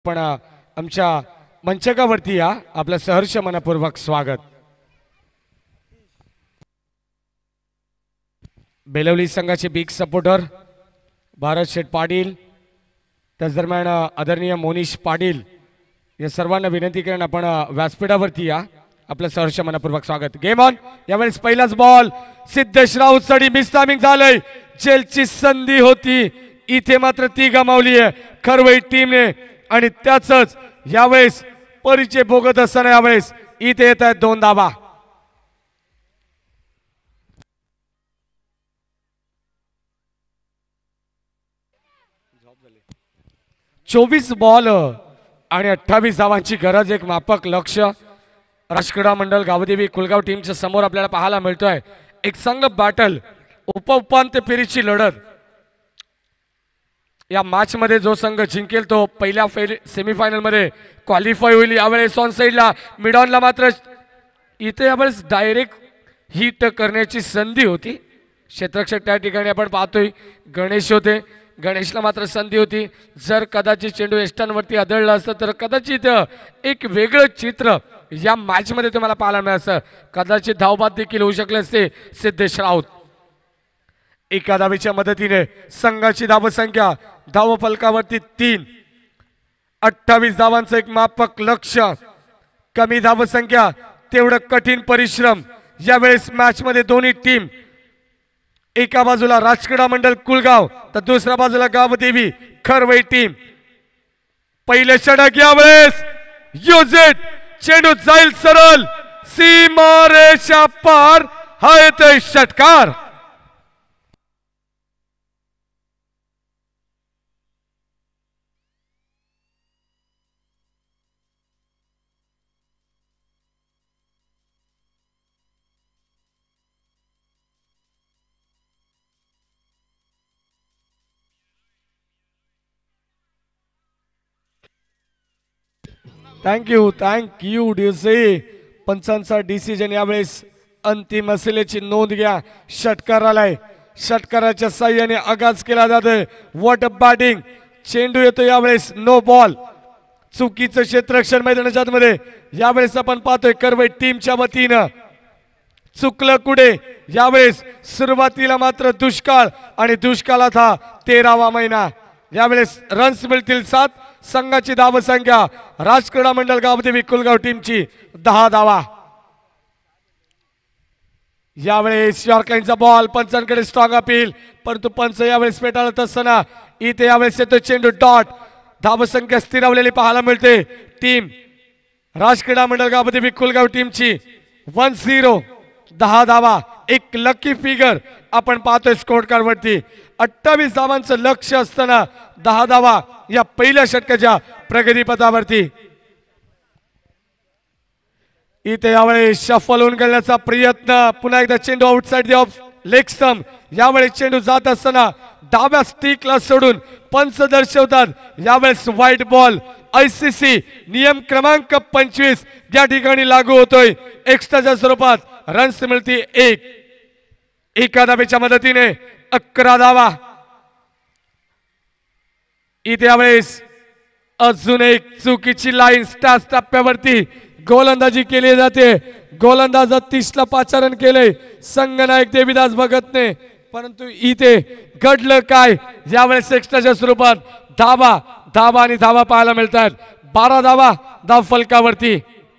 पण आमच्या मंचकावरती या आपलं सहर्ष मनपूर्वक स्वागत. बेलवली संघाचे बिग सपोर्टर भारत शेठ पाटील, त्याच दरम्यान आदरणीय मोनिश पाटील या सर्वांना विनंती करून आपण व्यासपीठावरती या आपलं सहर्ष मनपूर्वक स्वागत. Game on. यावेळेस पहिलाच बॉल सिद्धेश राऊत साठी मिस टायमिंग झालंय. जेलची संधी होती, इथे मात्र ती गमावली आहे खरवई टीमने आणि त्याच यावेळेस परिचय भोगत असताना यावेळेस इथे येत आहेत 2 धावा. चोवीस बॉल आणि 28 धावांची गरज, एक माफक लक्ष राजक्रीडा मंडळ गावदेवी कुलगाव टीमच्या समोर आपल्याला पाहायला मिळतोय. एक संघ बॅटल, उपांत्य फेरीची लढत. या मॅच मध्ये जो संघ जिंकेल तो पहिल्या सेमीफायनल मध्ये क्वालिफाय होईल. यावेळेस ऑन साइडला मिडॉनला मात्र इथे यावेळेस डायरेक्ट हिट करण्याची संधी होती. क्षेत्ररक्षक त्या ठिकाणी आपण पाहतोय गणेश होते, गणेशला मात्र संधी होती. जर कदाचित चेंडू एस्टांवरती आदळला असतं तर कदाचित एक वेगळं चित्र या मॅच मध्ये तुम्हाला पाहायला मिळालं असतं. कदाचित धावबाद देखील होऊ शकले असते. सिद्धेश राऊत एका धावेच्या मदतीने संघाची धावसंख्या धावफलकावरती 3. 28 धावांचं एक माफक लक्ष. कमी धावसंख्या तेवढं कठीण परिश्रम. यावेळेस मॅच मध्ये दोन्ही टीम, एका बाजूला राजक्रीडा मंडळ कुलगाव तर दुसऱ्या बाजूला गावदेवी खरवई टीम. पहिले षटक यावेळेस युजेट, चेंडू जाईल सरळ सीमारेषा पार. हा येतोय षटकार. Thank you DC. पंचांचा डिसिजन यावेळेस अंतिम असल्याची नोंद घ्या. षटकार आलाय, षटकाराच्या साह्याने आगाज केला जातोय. What a batting. चेंडू येतो यावेळेस नो बॉल. चुकीचं क्षेत्ररक्षण मैदानाच्या आतमध्ये यावेळेस आपण पाहतोय करवई टीमच्या वतीनं. चुकलं कुठे यावेळेस सुरुवातीला मात्र दुष्काळ आणि दुष्काळात हा 13वा महिना. यावेळेस रन्स मिळतील 7. संघाची धावसंख्या राजक्रीडा मंडळ गावदेवी कुलगाव टीमची 10 धावा. यावेळेस यॉर्कलाईनचा बॉल, पंचांकडे स्ट्रॉंग अपील, परंतु पंच यावेळेस पेटाळत असताना इथे यावेळेस येतो चेंडू डॉट. धावसंख्या स्थिरावलेली पाहायला मिळते. टीम राजक्रीडा मंडळ गावदेवी कुलगाव टीमची 1-0, 10 धावा. एक लकी फिगर आपण पाहतोय स्कोर कार्ड वरती. 28 धावांचं लक्ष असताना 10 धावा या पहिल्या षटकाच्या प्रगतीपथावरती. इथे यावेळेस शफल होऊन गेल्याचा प्रयत्न. पुन्हा एकदा चेंडू outside the off leg stump. यावेळेस चेंडू जात असताना डाव्या स्टिकला सोडून पंच दर्शवतात यावेळेस व्हाईट बॉल. ICC नियम क्रमांक 25 या ठिकाणी लागू होतोय. एक्स्ट्राच्या स्वरूपात रन्स मिळते 1. एका धावेच्या मदतीने 11 धावा. इथे यावेळेस अजून एक चुकीची लाईन. स्टास टप्प्यावरती गोलंदाजी केली जाते. गोलंदाज 30ला पाचारण केले संघनायक देवीदास भगतने, परंतु इथे घडलं काय यावेळेस एक्स्ट्राच्या स्वरूपात धावा धावा आणि धावा पाहायला मिळतात. 12 धावा धाव फलकावरती.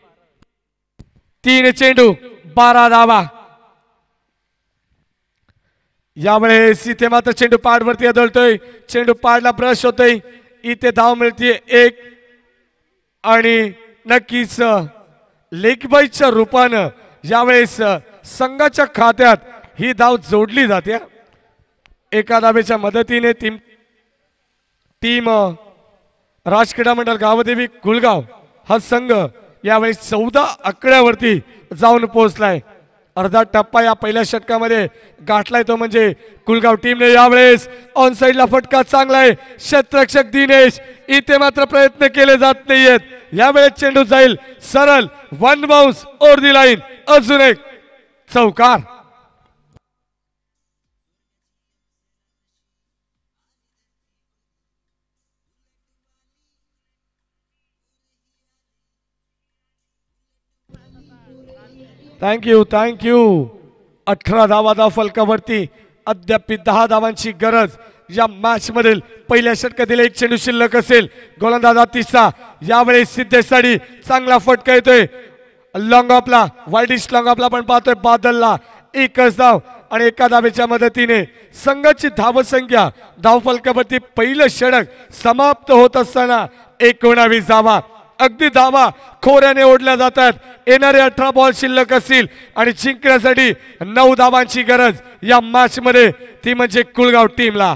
3 चेंडू 12 धावा. यावेळेस इथे मात्र चेंडू पाडवरती आदळतोय. चेंडू पाडला ब्रश होतोय. इथे धाव मिळते 1 आणि नक्कीच लेग बाईच्या रूपानं यावेळेस संघाच्या खात्यात ही धाव जोडली जाते. एका धावेच्या मदतीने टीम राजक्रीडा मंडळ गावदेवी कुलगाव हा संघ यावेळेस 14 आकड्यावरती जाऊन पोहोचलाय. अर्धा टप्पा या पहिल्या षटकामध्ये गाठलाय तो म्हणजे कुलगाव टीमने. यावेळेस ऑन साइडला फटका चांगला आहे. क्षेत्ररक्षक दिनेश, इथे मात्र प्रयत्न केले जात नाहीयेत. यावेळेस चेंडू जाईल सरळ 1 बाउन्स ओव्हर दी लाईन. अजून एक चौकार. थँक्यू 18 धावा धाव फलकावरती अद्याप 10 धावांची गरज या मॅच मधील पहिल्या षटकातील एक चेंडू शिल्लक असेल गोलंदाज अतिशा यावेळेस सिद्धेसाठी चांगला फटका येतोय लॉंग ऑफला वाईडिश लॉंग ऑफला पण पाहतोय बादलला एकच धाव आणि एका धावेच्या मदतीने संघाची धावसंख्या धावफलकावरती पहिलं षटक समाप्त होत असताना 19 धावा अगदी धावा खोऱ्याने ओढल्या जातात येणारे 18 बॉल शिल्लक असतील आणि जिंकण्यासाठी 9 धावांची गरज या मॅच मध्ये ती म्हणजे कुळगाव टीमला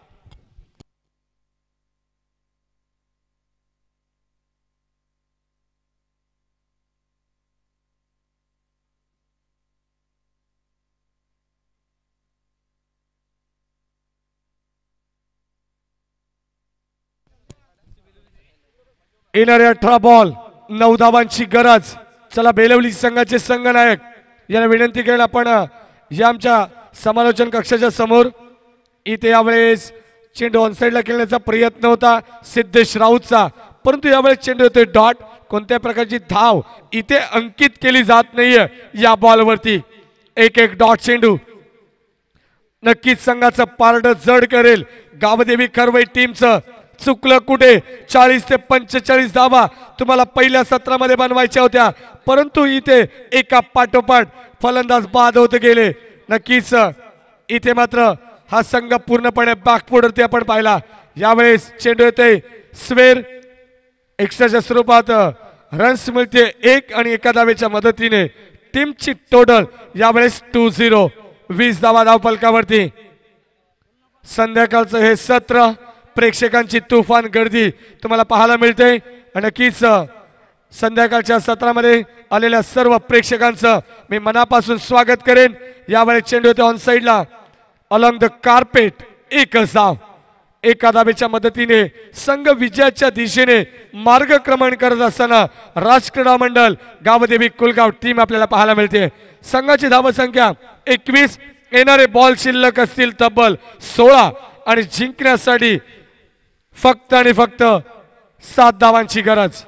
येणारे 18 बॉल 9 धावांची गरज चला बेलवली संघाचे संघनायक यांना विनंती करेन आपण या आमच्या समालोचन कक्षाच्या समोर इथे यावेळेस चेंडू ऑनसाइडला खेळण्याचा प्रयत्न होता सिद्धेश राऊतचा परंतु यावेळेस चेंडू येतोय डॉट कोणत्या प्रकारची धाव इथे अंकित केली जात नाहीये या बॉलवरती एक डॉट चेंडू नक्कीच संघाचं पारड जड करेल गावदेवी करवई टीमचं चुकलं कुठे 40 ते 45 धावा तुम्हाला पहिल्या सत्रामध्ये बनवायच्या होत्या परंतु इथे एका पाठोपाठ फलंदाज बाद होते गेले नक्कीच इथे मात्र हा संघ पूर्णपणे बॅकफुटवरती आपण पाहिला यावेळेस चेंडू येते स्वेर एक्स्ट्राच्या स्वरूपात रन्स मिळते एक आणि एका धावेच्या मदतीने टीमची टोटल यावेळेस 2-0 20 धावा धाव फलकावरती संध्याकाळचं हे सत्र प्रेक्षकांची तुफान गर्दी तुम्हाला पाहायला मिळते आणि नक्कीच संध्याकाळच्या सत्रामध्ये आलेल्या सर्व प्रेक्षकांचं मी मनापासून स्वागत करेन यावेळेस चेंडू येतो ऑन साइडला अलॉंग द कार्पेट एकच धाव एका धावेच्या मदतीने संघ विजयाच्या दिशेने मार्गक्रमण करत असताना राजक्रीडा मंडळ गावदेवी कुलगाव टीम आपल्याला पाहायला मिळते संघाची धावसंख्या 21 येणारे बॉल शिल्लक असतील तब्बल 16 आणि जिंकण्यासाठी फक्त आणि फक्त 7 धावांची गरज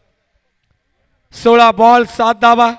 16 बॉल 7 धावा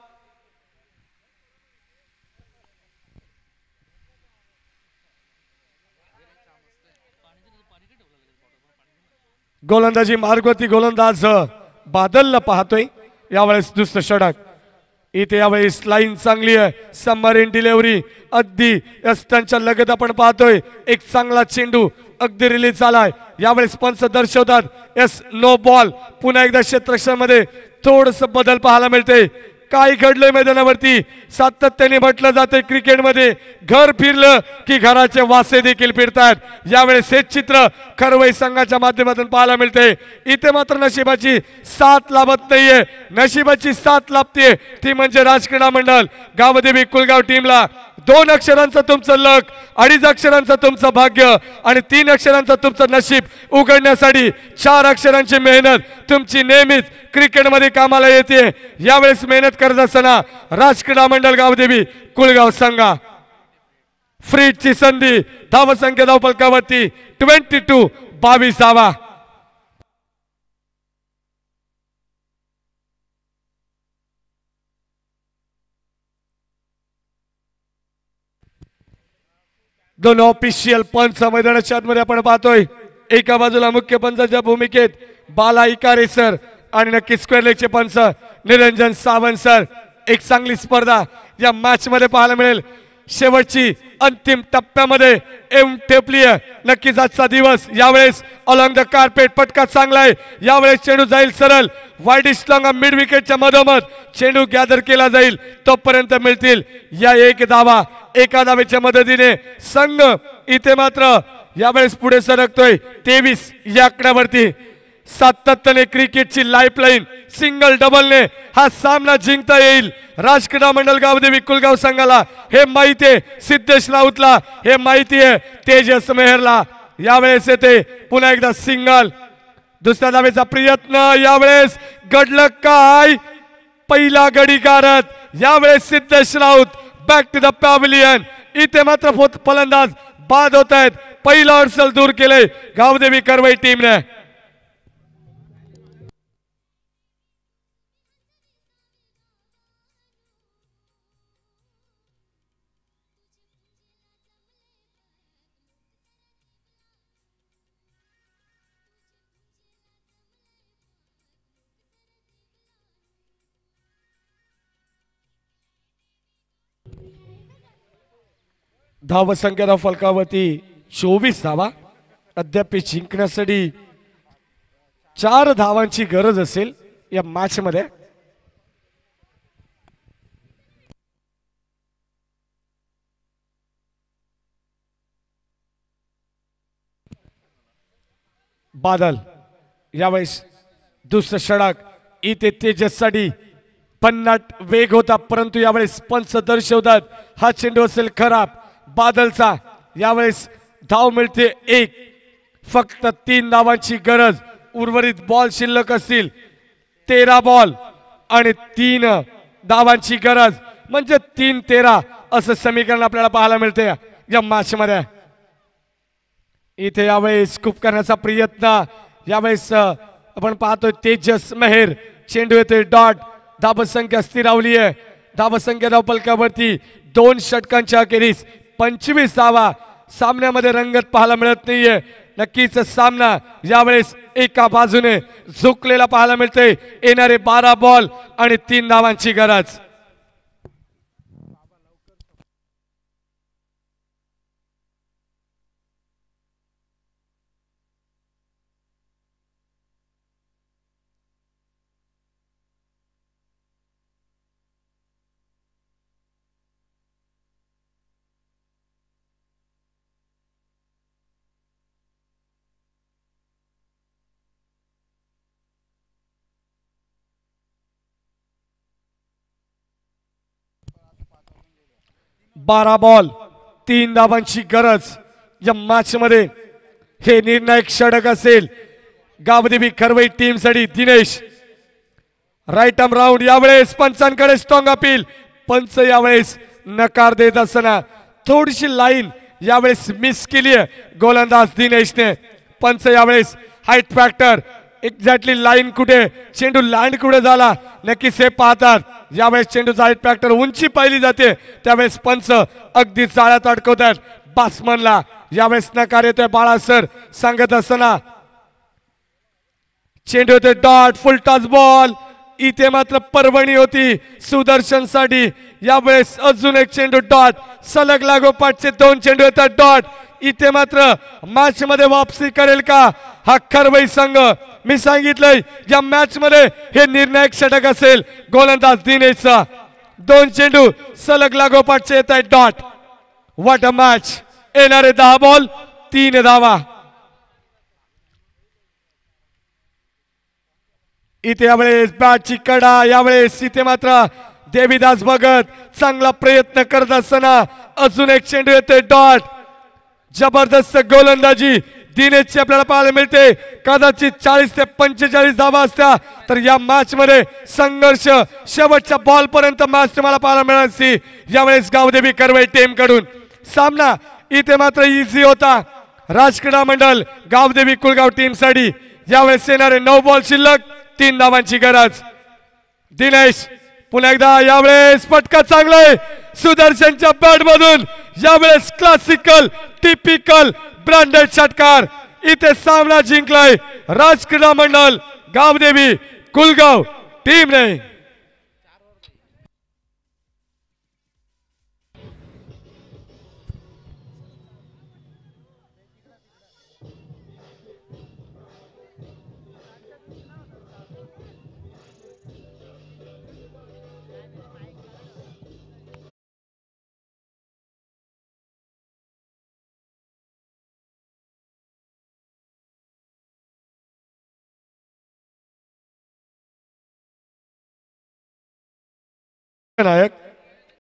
गोलंदाजी मार्गवरती गोलंदाज बादलला पाहतोय यावेळेस दुसरं षटक इथे यावेळेस लाईन चांगली आहे सबमरीन डिलिव्हरी अगदी यस्टांच्या लगत आपण पाहतोय एक चांगला चेंडू अगदी रिलीज झालाय यावेळेस पंच दर्शवतात यस नो बॉल पुन्हा एकदा क्षेत्ररक्षणामध्ये थोडस बदल पाहायला मिळते काय घडलंय मैदानावरती सातत्याने म्हटलं जाते क्रिकेटमध्ये घर फिरलं की घराचे वासे देखील फिरतात यावेळेस हे चित्र करवई संघाच्या माध्यमातून पाहायला मिळते इथे मात्र नशिबाची साथ लाभत नाहीये नशिबाची साथ लाभते ती म्हणजे राजक्रीडा मंडळ गावदेवी कुलगाव टीमला 2 अक्षरांचं तुमचं लक 2.5 अक्षरांचं तुमचं भाग्य आणि 3 अक्षरांचं तुमचं नशीब उघडण्यासाठी 4 अक्षरांची मेहनत तुमची नेहमीच क्रिकेटमध्ये कामाला येते यावेळेस मेहनत करत असताना राजक्रीडा मंडळ गावदेवी कुलगाव संघा फ्रीजची संधी धावसंख्या धावफलकावरती 22 धावा दोन ऑफिशियल पंच मैदानाच्या आतमध्ये आपण पाहतोय एका बाजूला मुख्य पंचाच्या भूमिकेत बाला इकारे सर आणि नक्की स्क्वेअर लेगचे पंच निरंजन सावंत सर एक चांगली स्पर्धा या मॅच मध्ये पाहायला मिळेल शेवटची अंतिम टप्प्यामध्ये एम टेपली नक्कीच आजचा दिवस यावेळेस अलॉंग द कार्पेट पटका चांगला आहे यावेळेस चेंडू जाईल सरळ वाईडिश लॉंग मिड विकेटच्या मधोमध चेंडू गॅदर केला जाईल तोपर्यंत मिळतील या एक धावा एका धावेच्या मदतीने संघ इथे मात्र यावेळेस पुढे सरकतोय 23 या आकड्यावरती सातत्याने क्रिकेटची लाईफलाईन सिंगल डबलने हा सामना जिंकता येईल राजक्रीडा मंडळ गावदेवी कुलगाव संघाला हे माहिती आहे सिद्धेश राऊतला हे माहिती आहे तेजस मेहरला यावेळेस येते पुन्हा एकदा सिंगल दुसऱ्या धावेचा प्रयत्न यावेळेस घडलं काय पहिला गडी गारत यावेळेस Siddhesh Raut back to the pavilion इथे मात्र फलंदाज बाद होत आहेत पहिला अडचण दूर केले गावदेवी करवई टीमने धावसंख्या फलकावरती 24 धावा. अद्याप जिंकण्यासाठी 4 धावांची गरज असेल या मॅच मध्ये. बादल यावेळेस दुसरं षटक. इथे तेजससाठी पन्नाट वेग होता, परंतु यावेळेस पंच दर्शवतात हा चेंडू असेल खराब. बादलचा यावेळेस धाव मिळते 1. फक्त 3 धावांची गरज. उर्वरित बॉल शिल्लक असतील 13 बॉल आणि 3 धावांची गरज, म्हणजे 3-13 असं समीकरण आपल्याला पाहायला मिळते या मॅच मध्ये. इथे यावेळेस खूप करण्याचा प्रयत्न. यावेळेस आपण पाहतोय तेजस मेहर. चेंडू येतोय डॉट. धावसंख्या स्थिरावली आहे. धावसंख्या धावफलकावरती 2 षटकांच्या अखेरीस 25 धावा. सामन्यामध्ये रंगत पाहायला मिळत नाहीये. नक्कीच सामना यावेळेस एका बाजूने झुकलेला पाहायला मिळते. येणारे 12 बॉल आणि 3 धावांची गरज. बारा बॉल 3 धावांची गरज या मॅच मध्ये. हे निर्णायक षटक असेल गावदेवी करवई टीम साठी. Dinesh right arm round. यावेळेस पंचांकडे स्ट्रॉंग अपील. पंच यावेळेस नकार देत असताना थोडीशी लाईन यावेळेस मिस केली आहे गोलंदाज दिनेशने. पंच यावेळेस हाईट फॅक्टर, एक्झॅक्टली लाईन कुठे, चेंडू लँड कुठे झाला, नक्कीच हे पाहतात. यावेळेस चेंडूचा हाईट फॅक्टर उंची पाहिली जाते, त्यावेळेस पंच अगदी जाळ्यात अडकवतात बॅट्समनला. यावेळेस नकार येतोय बाळा सर सांगत असताना. चेंडू होते डॉट. फुल टॉस बॉल. इथे मात्र पर्वणी होती सुदर्शन साठी. यावेळेस अजून एक चेंडू डॉट. सलग लागोपाठचे 2 चेंडू येतात डॉट. इथे मात्र मॅच मध्ये वापसी करेल का हा करवई संघ. मी सांगितलंय या मॅच मध्ये हे निर्णायक षटक असेल गोलंदाज दिनेशचा. 2 चेंडू सलग लागोपाठचे येत आहेत डॉट. What a match. येणारे 10 बॉल 3 धावा. इथे यावेळेस बॅटची कडा. यावेळेस इथे मात्र देवीदास भगत चांगला प्रयत्न करत असताना अजून एक चेंडू येते डॉट. जबरदस्त गोलंदाजी दिनेशची आपल्याला पाहायला मिळते. कदाचित 40 ते 45 धावा असत्या तर या मॅच मध्ये संघर्ष शेवटच्या बॉल पर्यंत मॅच तुम्हाला पाहायला मिळाली. यावेळेस गावदेवी करवई टीम कडून सामना इथे मात्र इझी होता. राजक्रीडा मंडळ गावदेवी कुलगाव टीम साठी यावेळेस येणारे 9 बॉल शिल्लक 3 धावांची गरज. दिनेश पुन्हा एकदा. यावेळेस फटका चांगला आहे सुदर्शनच्या बॅट मधून. यावेळेस क्लासिकल टिपिकल ब्रँडेड षटकार. इथे सामना जिंकलाय राजक्रीडा मंडळ गावदेवी कुलगाव टीमने. नायक